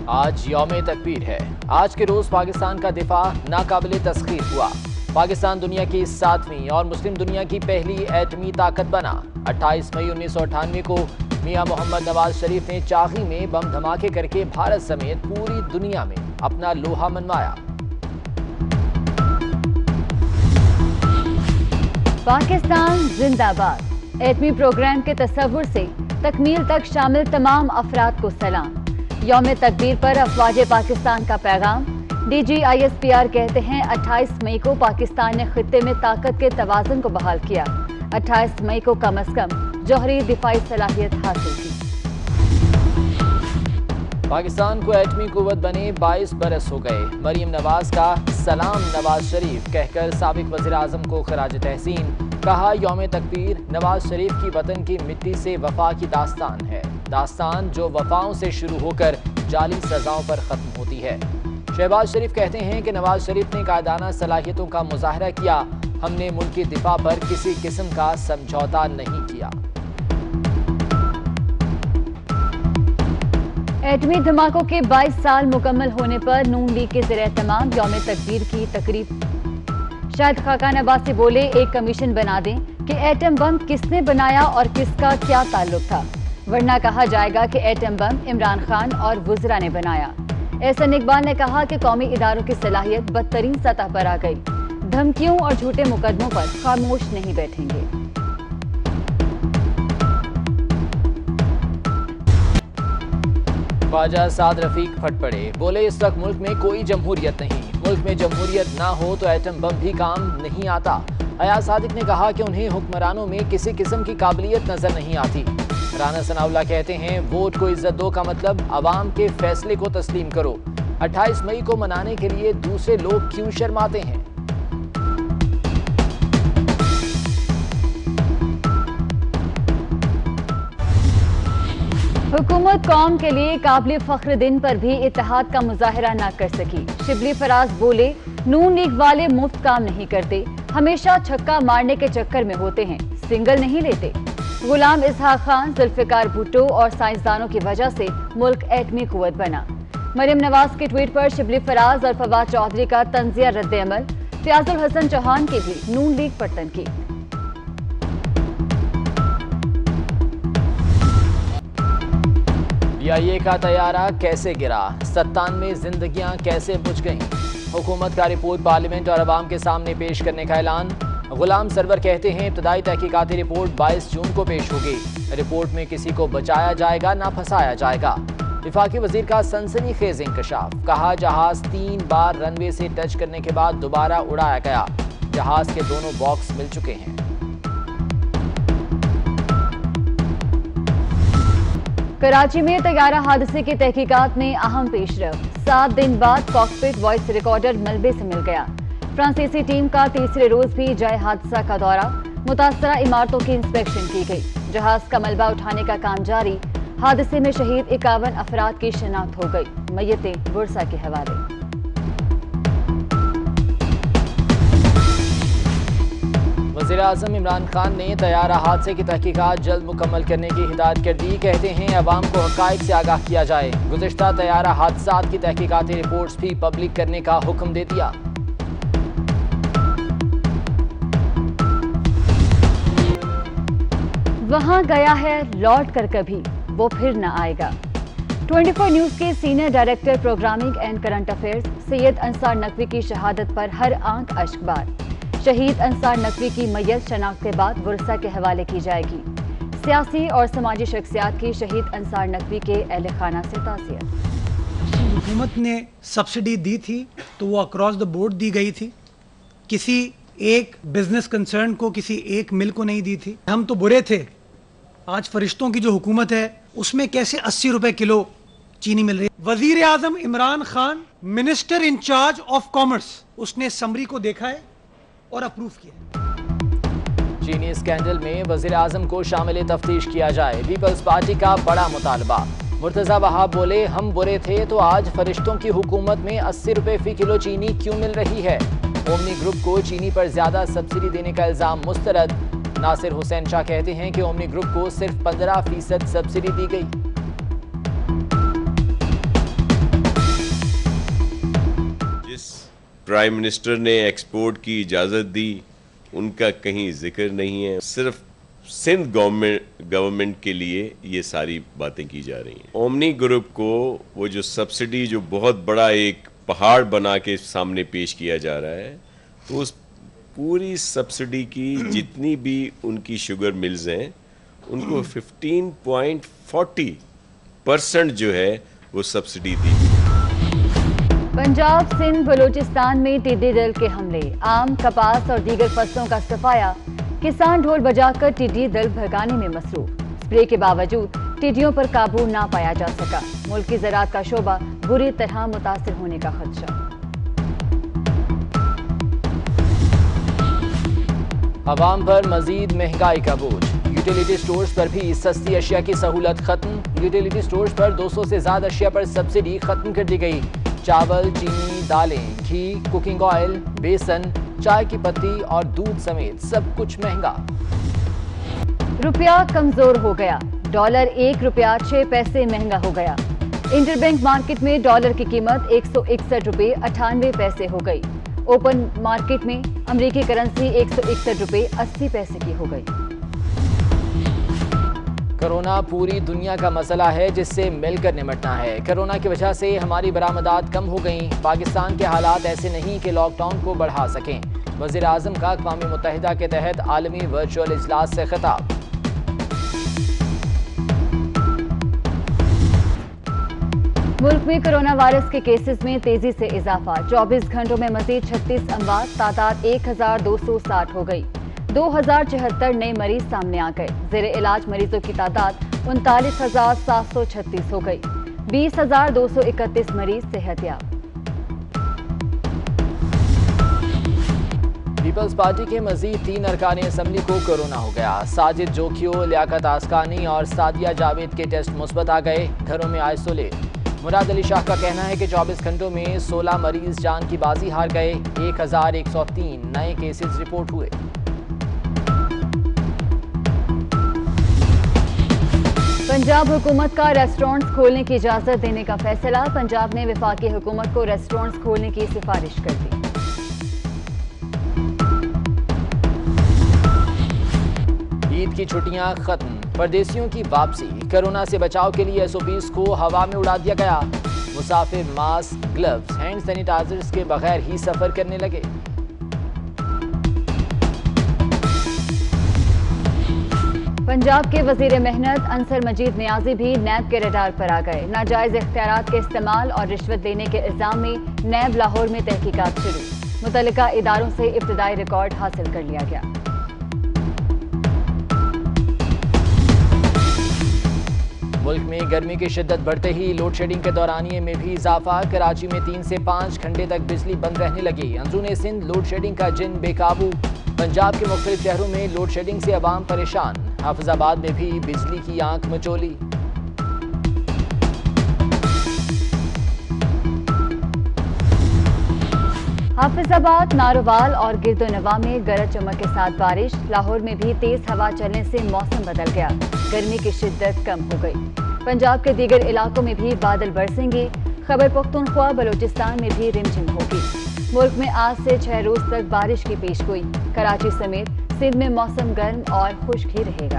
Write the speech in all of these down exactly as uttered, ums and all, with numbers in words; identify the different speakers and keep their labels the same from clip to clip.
Speaker 1: आज यौम तकबीर है। आज के रोज पाकिस्तान का दिफा नाकाबिले तस्खीर हुआ। पाकिस्तान दुनिया की सातवीं और मुस्लिम दुनिया की पहली एटमी ताकत बना। अट्ठाईस मई उन्नीस सौ अट्ठानवे को मियां मोहम्मद नवाज शरीफ ने चागी में बम धमाके करके भारत समेत पूरी दुनिया में अपना लोहा मनवाया।
Speaker 2: पाकिस्तान जिंदाबाद। एटमी प्रोग्राम के तस्वुर से तकमील तक शामिल तमाम अफराद को सलाम। यौम तकबीर पर अफवाज पाकिस्तान का पैगाम। D G I S P R कहते हैं अट्ठाईस मई को पाकिस्तान ने खित्ते में ताकत के तवाज़ुन को बहाल किया। अट्ठाईस मई को कम अज कम जौहरी दिफाई सलाहियत हासिल की।
Speaker 1: पाकिस्तान को एटमी कुव्वत बने बाईस बरस हो गए। मरीम नवाज का सलाम नवाज शरीफ कहकर साबिक वज़ीर आज़म को खराज तहसीन। कहा यौम तकबीर नवाज शरीफ की वतन की मिट्टी से वफा की दास्तान है। दास्तान जो वफाओं से शुरू होकर जाली सजाओं पर खत्म होती है। शहबाज शरीफ कहते हैं कि नवाज शरीफ ने कायदाना सलाहियतों का मुजाहरा किया। हमने मुल्क की दिफा पर किसी किस्म का समझौता नहीं किया।
Speaker 2: एटमी धमाकों के बाईस साल मुकम्मल होने पर नून लीग के ज़रिए तमाम यौम तकबीर की तकरीब। शाहिद खाकान अब्बासी बोले एक कमीशन बना दें कि एटम बम किसने बनाया और किसका क्या ताल्लुक था, वरना कहा जाएगा कि एटम बम इमरान खान और वुज़रा ने बनाया। एहसन इकबाल ने कहा कि कौमी इदारों की सलाहियत बदतरीन सतह पर आ गई। धमकियों और झूठे मुकदमों पर खामोश नहीं बैठेंगे।
Speaker 1: ख्वाजा साद रफीक फट पड़े। बोले इस वक्त मुल्क में कोई जमहूरियत नहीं। मुल्क में जमहूरियत ना हो तो एटम बम भी काम नहीं आता। अयाज सादिक ने कहा कि उन्हें हुक्मरानों में किसी किस्म की काबिलियत नजर नहीं आती। राना सनाउल्लाह कहते हैं वोट को इज्जत दो का मतलब अवाम के फैसले को तस्लीम करो। अट्ठाईस मई को मनाने के लिए दूसरे लोग क्यों शर्माते हैं।
Speaker 2: हुकूमत कौम के लिए काबिल फख्र दिन पर भी इत्तेहाद का मुजाहरा न कर सकी। शिबली फराज बोले नून लीग वाले मुफ्त काम नहीं करते, हमेशा छक्का मारने के चक्कर में होते हैं, सिंगल नहीं लेते। गुलाम इसहाक खान, जुल्फिकार भुट्टो और साइंसदानों की वजह से मुल्क एटमी कुव्वत बना। मरीम नवाज के ट्वीट पर शिबली फराज और फवाद चौधरी का तंजिया रद्द-ए-अमल। फयाजुल हसन चौहान की भी नून लीग पर तनकीद।
Speaker 1: पी आई ए का तैयारा कैसे गिरा, सत्तानवे जिंदगियां कैसे बुझ गईं। हुकूमत का रिपोर्ट पार्लियामेंट और अवाम के सामने पेश करने का ऐलान। गुलाम सरवर कहते हैं इब्तदाई तहकीकाती रिपोर्ट बाईस जून को पेश होगी। रिपोर्ट में किसी को बचाया जाएगा ना फंसाया जाएगा। विफाकी वजीर का सनसनीखेज इंकशाफ। कहा जहाज तीन बार रनवे से टच करने के बाद दोबारा उड़ाया गया। जहाज के दोनों बॉक्स मिल चुके हैं।
Speaker 2: कराची में तैयारा हादसे की तहकीकात में अहम पेशरफ। सात दिन बाद कॉकपिट वॉइस रिकॉर्डर मलबे से मिल गया। फ्रांसीसी टीम का तीसरे रोज भी जाए हादसा का दौरा। मुतासरा इमारतों की इंस्पेक्शन की गई। जहाज का मलबा उठाने का काम जारी। हादसे में शहीद इक्यावन अफराद की शनाख्त हो गई। मय्यतें बुरसा के हवाले।
Speaker 1: वज़ीर आज़म इमरान खान ने तैयारा हादसे की तहकीकात जल्द मुकम्मल करने की हिदायत कर दी। कहते हैं अवाम को हक़ाइक़ से आगाह किया जाए। गुज़िश्ता तैयारा हादसात की तहकीकाती रिपोर्ट्स भी पब्लिक करने का हुक्म दे दिया।
Speaker 2: वहां गया है लौट कर कभी वो फिर न आएगा। चौबीस न्यूज के senior director programming and current affairs Syed Ansar Naqvi की शहादत पर हर आंख अश्कबार। शहीद अंसार नकवी की मैयत शनाख्त के बाद बुरसा के हवाले की जाएगी। सियासी और समाजी शख्सियात की शहीद अंसार नकवी के अहले खाना से ताज़ियत।
Speaker 3: हुकूमत ने सब्सिडी दी थी तो वो अक्रॉस द बोर्ड दी गई थी। किसी एक बिजनेस कंसर्न को, किसी एक मिल को नहीं दी थी। हम तो बुरे थे। आज फरिश्तों की जो हुकूमत है उसमें कैसे अस्सी रुपए किलो चीनी मिल रही है। वजीर आजम Imran Khan, minister incharge of commerce, उसने समरी को देखा है और अप्रूव किया।
Speaker 1: चीनी स्कैंडल में वजीर आजम को शामिल तफ्तीश किया जाए। पीपल्स पार्टी का बड़ा मुतालबा। मुर्तजा वहाब बोले हम बुरे थे तो आज फरिश्तों की हुकूमत में अस्सी रुपए फी किलो चीनी क्यों मिल रही है। ओमनी ग्रुप को चीनी पर ज्यादा सब्सिडी देने का इल्जाम मुस्तरद। नासिर हुसैन शाह कहते हैं कि ओमनी ग्रुप को सिर्फ पंद्रह फीसद सब्सिडी दी गई।
Speaker 4: प्राइम मिनिस्टर ने एक्सपोर्ट की इजाज़त दी, उनका कहीं जिक्र नहीं है। सिर्फ सिंध गवर्नमेंट गवर्नमेंट के लिए ये सारी बातें की जा रही हैं। ओमनी ग्रुप को वो जो सब्सिडी जो बहुत बड़ा एक पहाड़ बना के सामने पेश किया जा रहा है, तो उस पूरी सब्सिडी की जितनी भी उनकी शुगर मिल्स हैं उनको पंद्रह पॉइंट चार शून्य परसेंट जो है वो सब्सिडी दी।
Speaker 2: पंजाब, सिंध, बलूचिस्तान में टिड्डी दल के हमले, आम, कपास और दीगर फसलों का सफाया। किसान ढोल बजाकर टिड्डी दल भगाने में मसरूफ। स्प्रे के बावजूद टिड्डियों पर काबू ना पाया जा सका। मुल्क की ज़राअत का शोबा बुरी तरह मुतासिर होने का खदशा।
Speaker 1: अवाम पर मजीद महंगाई का बोझ। यूटिलिटी स्टोर्स पर भी सस्ती अशिया की सहूलत खत्म। यूटिलिटी स्टोर्स पर दो सौ से ज्यादा अशिया पर सब्सिडी खत्म कर दी गई। चावल, चीनी, दालें, घी, कुकिंग ऑयल, बेसन, चाय की पत्ती और दूध समेत सब कुछ महंगा।
Speaker 2: रुपया कमजोर हो गया। डॉलर एक रुपया छह पैसे महंगा हो गया। इंटरबैंक मार्केट में डॉलर की कीमत एक सौ इकसठ रुपये अठानवे पैसे हो गई। ओपन मार्केट में अमेरिकी करेंसी एक सौ इकसठ रुपये अस्सी पैसे की हो गई।
Speaker 1: कोरोना पूरी दुनिया का मसला है जिससे मिलकर निपटना है। कोरोना की वजह से हमारी बरामदात कम हो गई। पाकिस्तान के हालात ऐसे नहीं कि लॉकडाउन को बढ़ा सकें। वज़ीर आज़म का अक़वाम मुत्तहिदा के तहत आलमी वर्चुअल इजलास से खिताब।
Speaker 2: मुल्क में कोरोना वायरस के केसेस में तेजी से इजाफा। चौबीस घंटों में मजीद छत्तीस अमवात, तादाद एक हजार दो सौ साठ हो गई। दो हजार चौहत्तर नए मरीज सामने आ गए। जेरे इलाज मरीजों की तादाद उनतालीस हजार सात सौ छत्तीस हो गई। बीस हजार दो सौ इकतीस मरीज सेहतयाब।
Speaker 1: पीपल्स पार्टी के मजीद तीन अरकान असम्बली को कोरोना हो गया। साजिद जोखियो, लियाकत आसकानी और सादिया जावेद के टेस्ट मुस्बत आ गए, घरों में आइसोलेट। मुराद अली शाह का कहना है कि चौबीस घंटों में सोलह मरीज जान की बाजी हार गए। एक हजार एक सौ तीन नए केसेस रिपोर्ट हुए।
Speaker 2: पंजाब हुकूमत का रेस्टोरेंट्स खोलने की इजाजत देने का फैसला। पंजाब ने वफाकी हुकूमत को रेस्टोरेंट्स खोलने की सिफारिश कर दी।
Speaker 1: ईद की छुट्टियां खत्म, परदेसियों की वापसी। कोरोना से बचाव के लिए एसओपीज को हवा में उड़ा दिया गया। मुसाफिर मास्क, ग्लव्स, हैंड सैनिटाइजर्स के बगैर ही सफर करने लगे।
Speaker 2: पंजाब के वजीर मेहनत अंसर मजीद नियाजी भी नैब के रडार पर आ गए। नाजायज इख्तियारात के इस्तेमाल और रिश्वत देने के इल्जाम में नैब लाहौर में तहकीकात शुरू। मुतल्लिका इदारों से इब्तदाई रिकॉर्ड हासिल कर लिया गया।
Speaker 1: मुल्क में गर्मी की शिद्दत बढ़ते ही लोड शेडिंग के दौरानिये में भी इजाफा। कराची में तीन से पाँच घंटे तक बिजली बंद रहने लगी। अंदरूनी सिंध लोड शेडिंग का जिन बेकाबू। पंजाब के मुख्तलिफ शहरों में लोड शेडिंग से अवाम परेशान। हाफिजाबाद में भी बिजली की आंख मचोली।
Speaker 2: हाफिजाबाद, नारोवाल और गिरदोनवा में गरज चमक के साथ बारिश। लाहौर में भी तेज हवा चलने से मौसम बदल गया। गर्मी की शिद्दत कम हो गई। पंजाब के दीगर इलाकों में भी बादल बरसेंगे। खैबर पख्तूनख्वा, बलूचिस्तान में भी रिमझिम होगी। मुल्क में आज से छह रोज तक बारिश की पेशगोई। कराची समेत सिंध में मौसम गर्म और खुश्क ही रहेगा।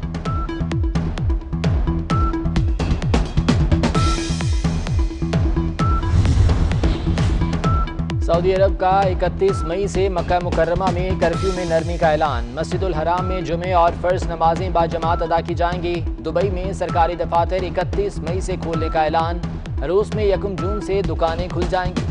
Speaker 1: सऊदी अरब का इकतीस मई से मक्का मुकर्रमा में कर्फ्यू में नरमी का ऐलान। मस्जिदुल हराम में जुमे और फर्ज नमाजें बाजमात अदा की जाएंगी। दुबई में सरकारी दफातर इकतीस मई से खोलने का ऐलान। रूस में यकम जून से दुकानें खुल जाएंगी।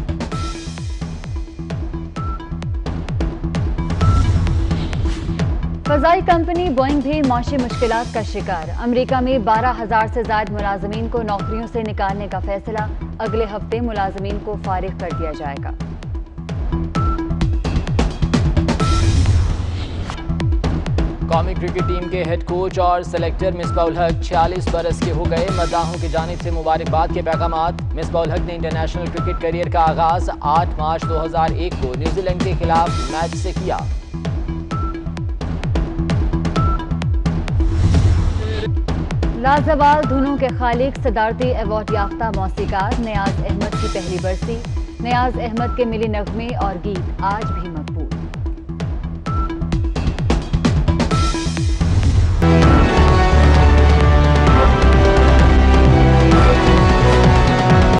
Speaker 2: फजाई कंपनी बोइंग भी माशी मुश्किलात का शिकार। अमेरिका में बारह हजार से ज्यादा मुलाजमीन को नौकरियों से निकालने का फैसला। अगले हफ्ते मुलाजमीन को फारिग कर दिया जाएगा।
Speaker 1: कौमी क्रिकेट टीम के हेड कोच और सेलेक्टर मिसबाउल हक छियालीस बरस के हो गए। मद्दाहों की जानिब से मुबारकबाद के पैगामात। मिसबाउल हक ने इंटरनेशनल क्रिकेट करियर का आगाज आठ मार्च दो हजार एक को न्यूजीलैंड के खिलाफ मैच से किया।
Speaker 2: लाजवाल धुनों के खालिक सदारती अवार्ड याफ्ता मौसीकार नियाज अहमद की पहली बरसी। नियाज अहमद के मिली नगमे और गीत आज भी